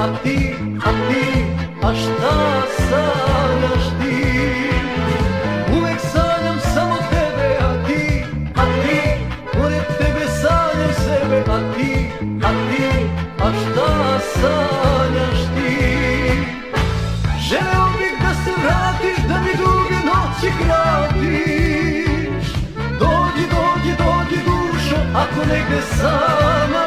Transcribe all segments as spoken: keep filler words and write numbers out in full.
a ti, a ti, a šta sanjaš ti? Uvek sanjam samo tebe, a ti, a ti, pored tebe sanjam sebe, a ti, a ti, a šta sanjaš ti? Želeo bih da se vratiš, da mi duge noći kratiš. Dođi, dođi, dođi dušo, ako negde sama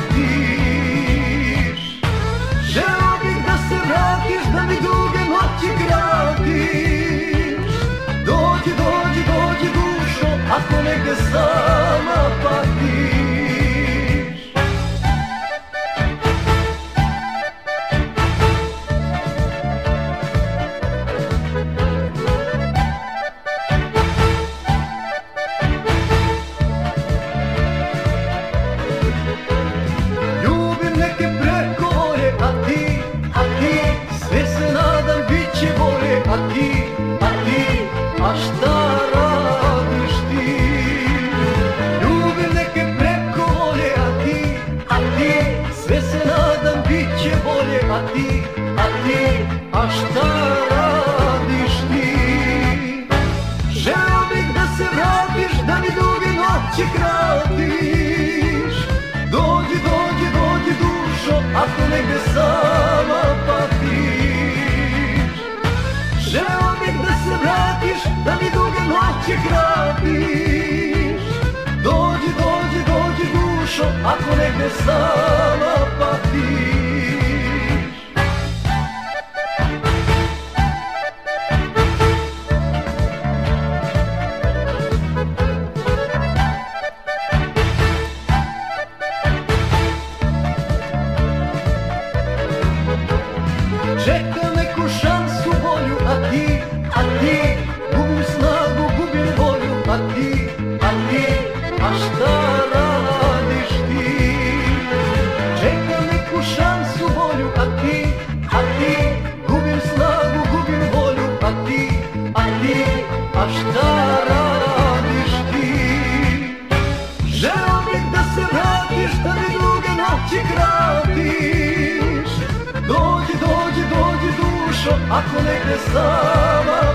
patiš. Želeo bih da se vratiš, da mi duge noći kratiš. Dođi, dođi, dođi dušo, ako negde sama patiš. A ti, a ti, a šta radiš ti? Ljubim neke preko volje, a ti, a ti, sve se nadam bit će bolje, a ti, a ti, a šta radiš ti? Želeo bih da se vratiš, da mi duge noći kratiš. Dođi, dođi, dođi dušo, ako negde sama patiš. Želeo bih da se vratiš, da mi duge noći kratiš. Dođi, dođi, dođi dušo, ako negde sama patiš. Čekam neku šansu bolju, a ti, a ti, gubim snagu, gubim volju, a ti, a ti, a šta radiš ti? Čekam neku šansu bolju, a ti, a ti, gubim snagu, gubim volju, a ti, a ti, a šta radiš ti? Želeo bih da se vratiš, da mi duge noći kratiš. Dođi, dođi, dođi dušo, ako negde sama